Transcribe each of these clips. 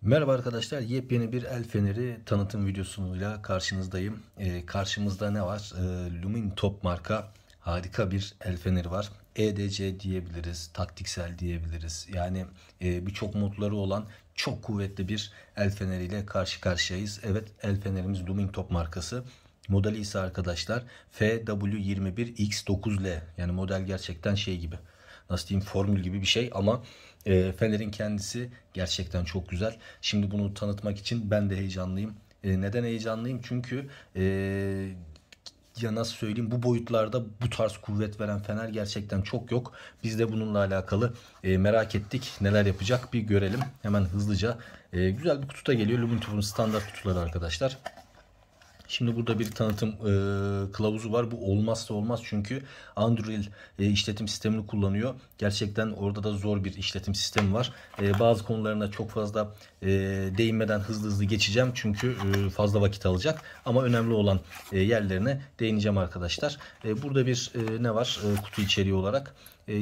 Merhaba arkadaşlar, yepyeni bir el feneri tanıtım videosuyla karşınızdayım. Karşımızda ne var? Lumintop marka harika bir el feneri var. EDC diyebiliriz, taktiksel diyebiliriz. Yani birçok modları olan çok kuvvetli bir el feneriyle karşı karşıyayız. Evet, el fenerimiz Lumintop markası. Modeli ise arkadaşlar FW21X9L. Yani model gerçekten şey gibi. Nasıl diyeyim, formül gibi bir şey ama fenerin kendisi gerçekten çok güzel. Şimdi bunu tanıtmak için ben de heyecanlıyım. Neden heyecanlıyım? Çünkü ya nasıl söyleyeyim, bu boyutlarda bu tarz kuvvet veren fener gerçekten çok yok. Biz de bununla alakalı merak ettik. Neler yapacak bir görelim. Hemen hızlıca. Güzel bir kutuda geliyor. Lumintop'un standart kutuları arkadaşlar. Şimdi burada bir tanıtım kılavuzu var. Bu olmazsa olmaz çünkü Android işletim sistemini kullanıyor. Gerçekten orada da zor bir işletim sistemi var. Bazı konularına çok fazla değinmeden hızlı geçeceğim. Çünkü fazla vakit alacak. Ama önemli olan yerlerine değineceğim arkadaşlar. Burada bir ne var kutu içeriği olarak?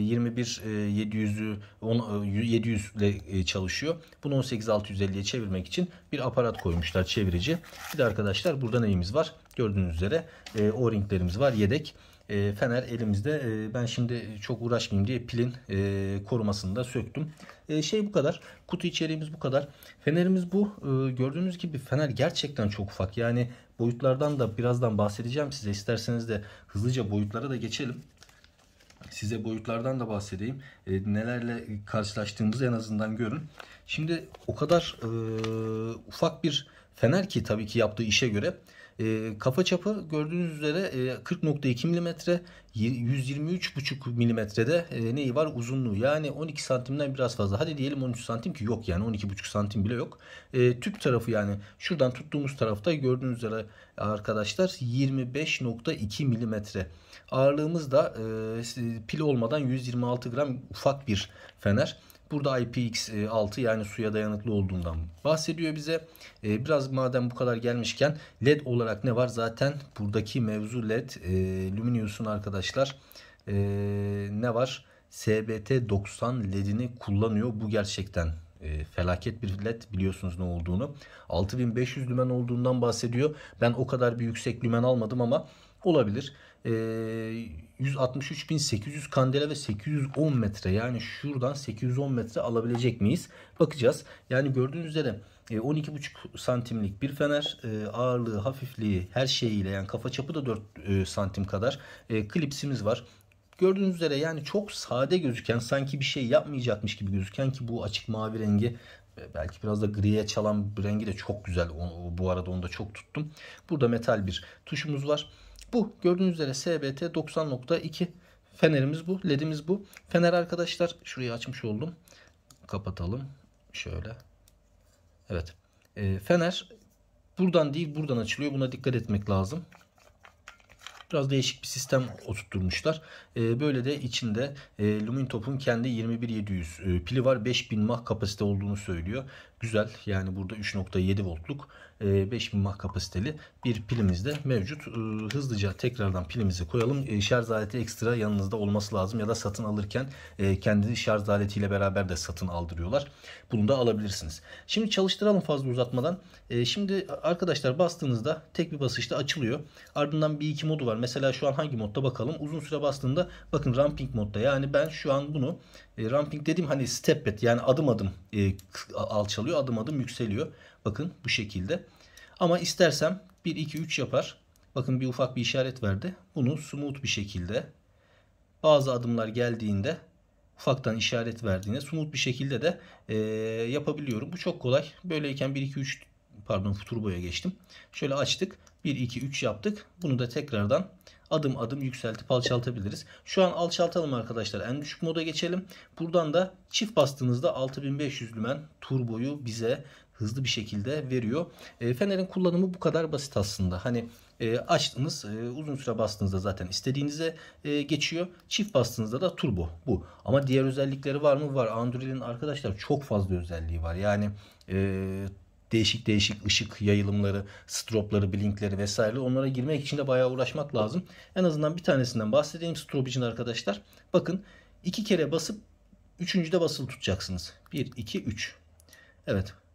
700 ile çalışıyor. Bunu 18650'ye çevirmek için bir aparat koymuşlar, çevirici. Bir de arkadaşlar burada neyimiz var? Gördüğünüz üzere O-ringlerimiz var, yedek. Fener elimizde. Ben şimdi çok uğraşmayayım diye pilin korumasını da söktüm. Bu kadar. Kutu içeriğimiz bu kadar. Fenerimiz bu. Gördüğünüz gibi fener gerçekten çok ufak. Yani boyutlardan da birazdan bahsedeceğim size. İsterseniz de hızlıca boyutlara da geçelim. Size boyutlardan da bahsedeyim. Nelerle karşılaştığımızı en azından görün. Şimdi o kadar ufak bir fener ki tabii ki yaptığı işe göre. Kafa çapı gördüğünüz üzere 40.2 mm, 123.5 mm'de neyi var? Uzunluğu. Yani 12 santimden biraz fazla. Hadi diyelim 13 santim ki yok, yani 12.5 santim bile yok. Tüp tarafı, yani şuradan tuttuğumuz tarafta gördüğünüz üzere arkadaşlar 25.2 mm. Ağırlığımız da pil olmadan 126 gram, ufak bir fener. Burada IPX6 yani suya dayanıklı olduğundan bahsediyor bize. Biraz madem bu kadar gelmişken LED olarak ne var? Zaten buradaki mevzu LED. Luminious'un arkadaşlar ne var? SBT90 LED'ini kullanıyor. Bu gerçekten felaket bir led, biliyorsunuz ne olduğunu. 6500 lümen olduğundan bahsediyor. Ben o kadar bir yüksek lümen almadım ama olabilir. 163.800 kandela ve 810 metre, yani şuradan 810 metre alabilecek miyiz? Bakacağız. Yani gördüğünüz üzere 12,5 santimlik bir fener, ağırlığı, hafifliği, her şeyiyle, yani kafa çapı da 4 santim kadar. Klipsimiz var. Gördüğünüz üzere yani çok sade gözüken, sanki bir şey yapmayacakmış gibi gözüken, ki bu açık mavi rengi, belki biraz da griye çalan bir rengi de çok güzel. Bu arada onu da çok tuttum. Burada metal bir tuşumuz var. Bu gördüğünüz üzere SBT 90.2 fenerimiz bu. LED'imiz bu. Fener arkadaşlar, şurayı açmış oldum. Kapatalım. Şöyle. Evet. Fener buradan değil buradan açılıyor. Buna dikkat etmek lazım. Biraz değişik bir sistem oturtmuşlar. Böyle de içinde Lumintop'un kendi 21700 pili var. 5000 mAh kapasite olduğunu söylüyor. Güzel. Yani burada 3.7 voltluk 5000 mAh kapasiteli bir pilimiz de mevcut. Hızlıca tekrardan pilimizi koyalım. Şarj aleti ekstra yanınızda olması lazım ya da satın alırken kendi şarj aletiyle beraber de satın aldırıyorlar. Bunu da alabilirsiniz. Şimdi çalıştıralım fazla uzatmadan. Şimdi arkadaşlar bastığınızda tek bir basışta açılıyor. Ardından bir iki modu var. Mesela şu an hangi modda bakalım. Uzun süre bastığında bakın ramping modda. Yani ben şu an bunu ramping dediğim hani step bed, yani adım adım alçalıyor, adım adım yükseliyor. Bakın bu şekilde. Ama istersem 1 2 3 yapar. Bakın bir ufak bir işaret verdi. Bunu smooth bir şekilde, bazı adımlar geldiğinde ufaktan işaret verdiğinde smooth bir şekilde de yapabiliyorum. Bu çok kolay. Böyleyken 1 2 3, pardon, turboya geçtim. Şöyle açtık. 1 2 3 yaptık. Bunu da tekrardan adım adım yükseltip alçaltabiliriz. Şu an alçaltalım arkadaşlar. En düşük moda geçelim. Buradan da çift bastığınızda 6500 lümen turboyu bize hızlı bir şekilde veriyor. Fener'in kullanımı bu kadar basit aslında. Hani açtınız, uzun süre bastığınızda zaten istediğinize geçiyor. Çift bastığınızda da turbo bu. Ama diğer özellikleri var mı? Var. Android'in arkadaşlar çok fazla özelliği var. Yani değişik değişik ışık yayılımları, stropları, blinkleri vesaire, onlara girmek için de bayağı uğraşmak lazım. En azından bir tanesinden bahsedeyim strop için arkadaşlar. Bakın, 2 kere basıp üçüncüde basılı tutacaksınız. 1 2 3. Evet.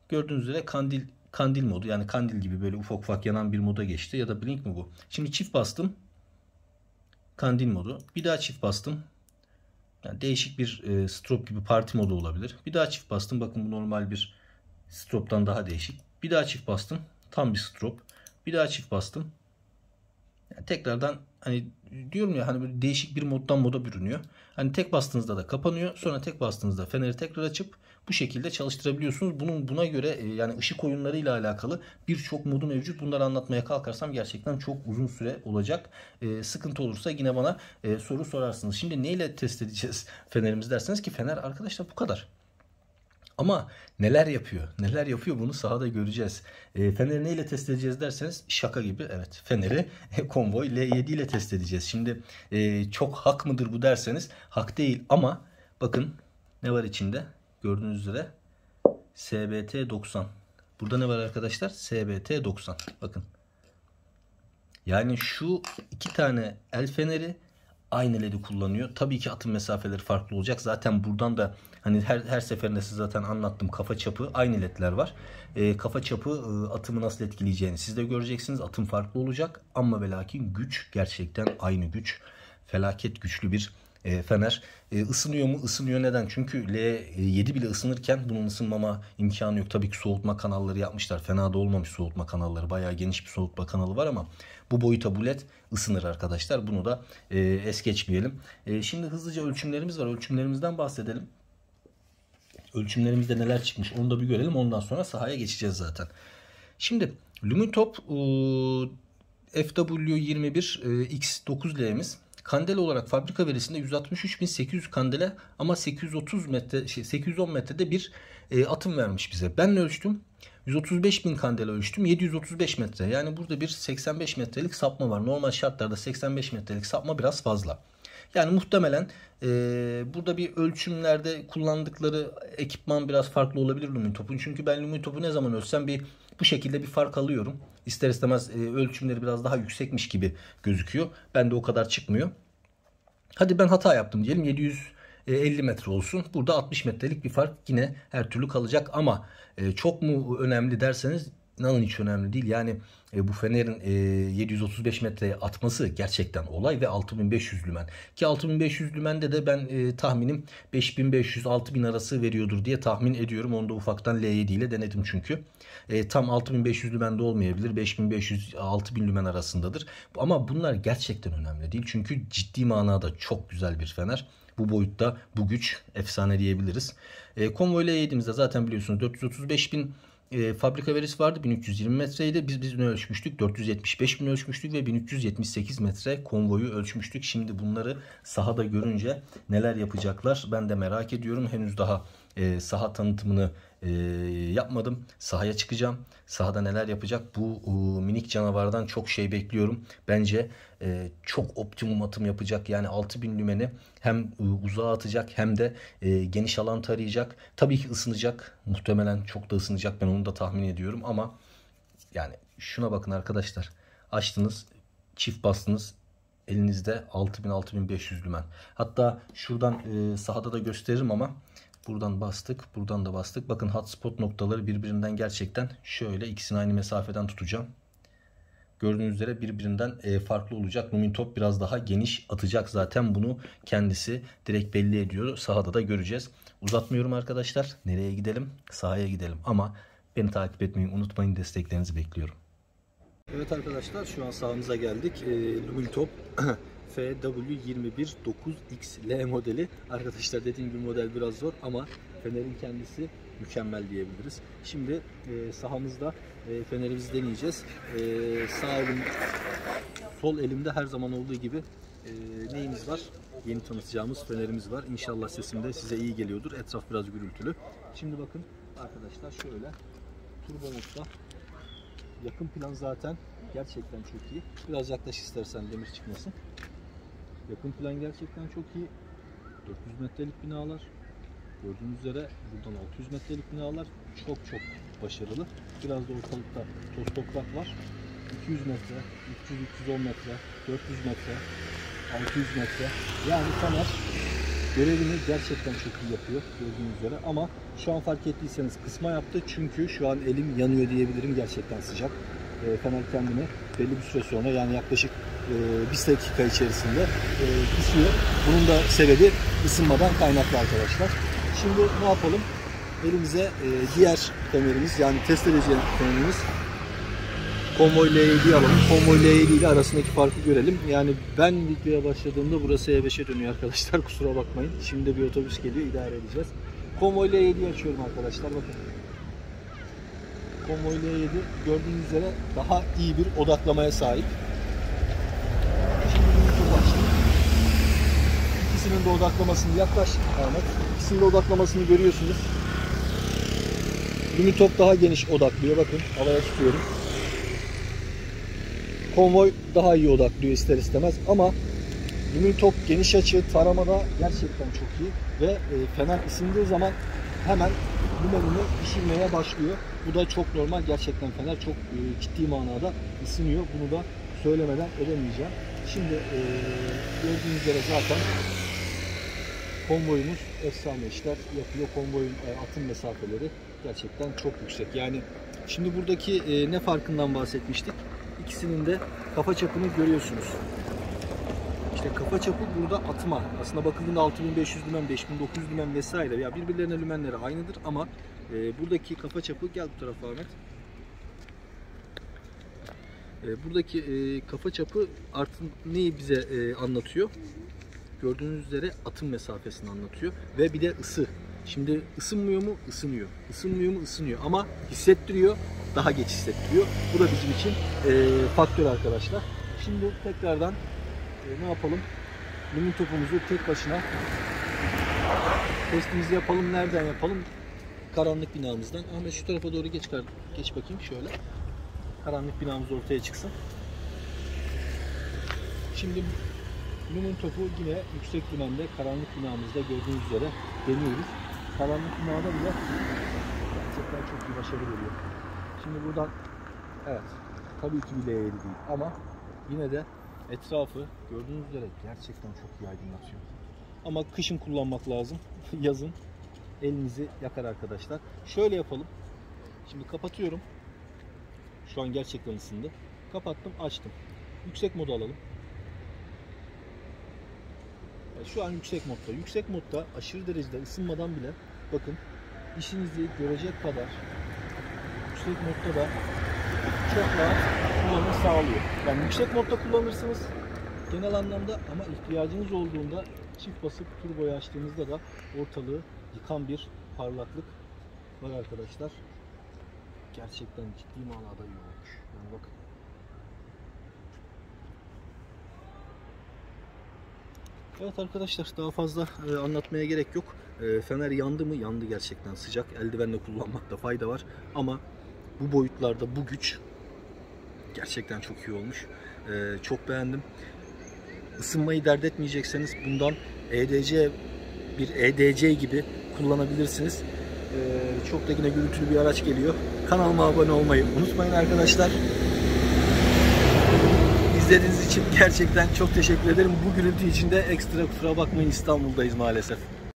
Gördüğünüz üzere kandil modu, yani kandil gibi böyle ufak ufak yanan bir moda geçti. Ya da blink mi bu? Şimdi çift bastım. Kandil modu. Bir daha çift bastım. Yani değişik bir strobe gibi parti modu olabilir. Bir daha çift bastım. Bakın bu normal bir strobe'dan daha değişik. Bir daha çift bastım. Tam bir strobe. Bir daha çift bastım. Yani tekrardan hani diyorum ya, hani böyle değişik bir moddan moda bürünüyor. Hani tek bastığınızda da kapanıyor. Sonra tek bastığınızda feneri tekrar açıp bu şekilde çalıştırabiliyorsunuz. Buna göre yani ışık oyunlarıyla alakalı birçok modu mevcut. Bunları anlatmaya kalkarsam gerçekten çok uzun süre olacak. Sıkıntı olursa yine bana soru sorarsınız. Şimdi neyle test edeceğiz fenerimizi derseniz ki fener arkadaşlar bu kadar. Ama neler yapıyor? Neler yapıyor bunu sahada göreceğiz. Feneri neyle test edeceğiz derseniz şaka gibi. Evet, feneri Convoy L7 ile test edeceğiz. Şimdi çok hak mıdır bu derseniz hak değil ama bakın ne var içinde? Gördüğünüz üzere SBT 90. Burada ne var arkadaşlar? SBT 90. Bakın. Yani şu iki tane el feneri aynı LED'i kullanıyor. Tabii ki atım mesafeleri farklı olacak. Zaten buradan da hani her seferinde size zaten anlattım. Kafa çapı aynı LED'ler var. Kafa çapı atımı nasıl etkileyeceğini siz de göreceksiniz. Atım farklı olacak ama ve lakin güç gerçekten aynı güç. Felaket güçlü bir fener. Isınıyor mu? Isınıyor. Neden? Çünkü L7 bile ısınırken bunun ısınmama imkanı yok. Tabii ki soğutma kanalları yapmışlar. Fena da olmamış soğutma kanalları. Bayağı geniş bir soğutma kanalı var ama bu boyuta bu led ısınır arkadaşlar. Bunu da es geçmeyelim. Şimdi hızlıca ölçümlerimiz var. Ölçümlerimizden bahsedelim. Ölçümlerimizde neler çıkmış onu da bir görelim. Ondan sonra sahaya geçeceğiz zaten. Şimdi Lumitop FW21 X9L'miz kandela olarak fabrika verisinde 163.800 kandela ama 810 metrede bir atım vermiş bize. Ben ne ölçtüm? 135.000 kandela ölçtüm. 735 metre. Yani burada bir 85 metrelik sapma var. Normal şartlarda 85 metrelik sapma biraz fazla. Yani muhtemelen burada bir ölçümlerde kullandıkları ekipman biraz farklı olabilir Lumitop'un. Çünkü ben Lumitop'u ne zaman ölçsem bu şekilde bir fark alıyorum. İster istemez ölçümleri biraz daha yüksekmiş gibi gözüküyor. Bende o kadar çıkmıyor. Hadi ben hata yaptım diyelim, 750 metre olsun. Burada 60 metrelik bir fark yine her türlü kalacak ama çok mu önemli derseniz inanın hiç önemli değil. Yani bu fenerin 735 metreye atması gerçekten olay ve 6500 lümen. Ki 6500 lümende de ben tahminim 5500-6000 arası veriyordur diye tahmin ediyorum. Onu da ufaktan L7 ile denedim çünkü. Tam 6500 lümende olmayabilir. 5500-6000 lümen arasındadır. Ama bunlar gerçekten önemli değil. Çünkü ciddi manada çok güzel bir fener. Bu boyutta bu güç efsane diyebiliriz. Convoy L7'imizde zaten biliyorsunuz 435.000 fabrika verisi vardı. 1320 metreydi. Biz ne ölçmüştük? 475.000 ölçmüştük ve 1378 metre konvoyu ölçmüştük. Şimdi bunları sahada görünce neler yapacaklar ben de merak ediyorum. Henüz daha saha tanıtımını yapmadım. Sahaya çıkacağım. Sahada neler yapacak? Bu minik canavardan çok şey bekliyorum. Bence çok optimum atım yapacak. Yani 6000 lümeni hem uzağa atacak hem de geniş alan tarayacak. Tabii ki ısınacak. Muhtemelen çok da ısınacak. Ben onu da tahmin ediyorum ama yani şuna bakın arkadaşlar. Açtınız, çift bastınız. Elinizde 6000-6500 lümen. Hatta şuradan sahada da gösteririm ama buradan bastık, buradan da bastık. Bakın hotspot noktaları birbirinden gerçekten şöyle, ikisini aynı mesafeden tutacağım. Gördüğünüz üzere birbirinden farklı olacak. Lumitop biraz daha geniş atacak, zaten bunu kendisi direkt belli ediyor. Sahada da göreceğiz. Uzatmıyorum arkadaşlar. Nereye gidelim? Sahaya gidelim. Ama beni takip etmeyi unutmayın. Desteklerinizi bekliyorum. Evet arkadaşlar, şu an sahamıza geldik. Lumitop FW21 9XL modeli. Arkadaşlar dediğim gibi model biraz zor ama fenerin kendisi mükemmel diyebiliriz. Şimdi sahamızda fenerimizi deneyeceğiz. Sağ elim, sol elimde her zaman olduğu gibi neyimiz var? Yeni tanıtacağımız fenerimiz var. İnşallah sesim de size iyi geliyordur. Etraf biraz gürültülü. Şimdi bakın arkadaşlar, şöyle turbo modda. Yakın plan zaten gerçekten çok iyi. Biraz yaklaş istersen, demir çıkmasın. Yakın plan gerçekten çok iyi. 400 metrelik binalar. Gördüğünüz üzere buradan 600 metrelik binalar. Çok başarılı. Biraz da ortalıkta toz toprak var. 200 metre, 300-310 metre, 400 metre, 600 metre. Yani fener görevini gerçekten çok iyi yapıyor gördüğünüz üzere. Ama şu an fark ettiyseniz kısma yaptı. Çünkü şu an elim yanıyor diyebilirim. Gerçekten sıcak. Fener kendini belli bir süre sonra, yani yaklaşık 1 dakika içerisinde kısıyor. Bunun da sebebi ısınmadan kaynaklı arkadaşlar. Şimdi ne yapalım? Elimize diğer fenerimiz, yani test edeceğim fenerimiz Convoy L7'yi alalım. Convoy L7 ile arasındaki farkı görelim. Yani ben videoya başladığımda burası E5'e dönüyor arkadaşlar. Kusura bakmayın. Şimdi bir otobüs geliyor. İdare edeceğiz. Convoy L7'yi açıyorum arkadaşlar. Bakın. Convoy L7 gördüğünüz üzere daha iyi bir odaklamaya sahip. Şimdi bunu başlayalım. İkisinin de odaklamasını yaklaş Ahmet. İkisinin de odaklamasını görüyorsunuz. Lumitop daha geniş odaklıyor. Bakın havaya tutuyorum. Convoy daha iyi odaklıyor ister istemez ama Lumitop geniş açı taramada gerçekten çok iyi ve fener ısındığı zaman hemen lumenini pişirmeye başlıyor. Bu da çok normal. Gerçekten fener çok ciddi manada ısınıyor. Bunu da söylemeden edemeyeceğim. Şimdi gördüğünüz üzere zaten konvoyumuz efsane işler yapıyor. Konvoyun atım mesafeleri gerçekten çok yüksek. Yani şimdi buradaki ne farkından bahsetmiştik? İkisinin de kafa çapını görüyorsunuz. İşte kafa çapı burada atma. Aslında bakıldığında 6500 lümen, 5900 lümen vesaire. Ya birbirlerine lümenleri aynıdır ama buradaki kafa çapı, gel bu tarafa Ahmet. Buradaki kafa çapı artık neyi bize anlatıyor? Gördüğünüz üzere atım mesafesini anlatıyor ve bir de ısı. Şimdi ısınmıyor mu? Isınıyor. Isınmıyor mu? Isınıyor. Ama hissettiriyor. Daha geç hissettiriyor. Bu da bizim için faktör arkadaşlar. Şimdi tekrardan ne yapalım? Lumitopumuzu tek başına testimizi yapalım. Nereden yapalım? Karanlık binamızdan. Ahmet şu tarafa doğru geç bakayım şöyle. Karanlık binamız ortaya çıksın. Şimdi Lumitop'u yine yüksek lümende karanlık binamızda gördüğünüz üzere deniyoruz. Karanlık binada bile gerçekten çok iyi başarı veriyor. Şimdi buradan evet tabii ki bile eğri değil ama yine de etrafı gördüğünüz üzere gerçekten çok iyi aydınlatıyor. Ama kışın kullanmak lazım. Yazın elinizi yakar arkadaşlar. Şöyle yapalım. Şimdi kapatıyorum. Şu an gerçekten ısındı. Kapattım, açtım. Yüksek modu alalım. Şu an yüksek modda. Yüksek modda aşırı derecede ısınmadan bile bakın işinizi görecek kadar yüksek modda da çok rahat kullanımı sağlıyor. Yani yüksek modda kullanırsınız genel anlamda ama ihtiyacınız olduğunda çift basıp turboyu açtığınızda da ortalığı yıkan bir parlaklık var arkadaşlar. Gerçekten ciddi manada iyi olmuş. Yani bakın. Evet arkadaşlar, daha fazla anlatmaya gerek yok. Fener yandı mı? Yandı, gerçekten sıcak. Eldivenle kullanmakta fayda var. Ama bu boyutlarda bu güç gerçekten çok iyi olmuş. Çok beğendim. Isınmayı dert etmeyecekseniz bundan bir EDC gibi kullanabilirsiniz. Çok da yine gürültülü bir araç geliyor. Kanalıma abone olmayı unutmayın arkadaşlar. İzlediğiniz için gerçekten çok teşekkür ederim. Bu gürültü için de ekstra kusura bakmayın, İstanbul'dayız maalesef.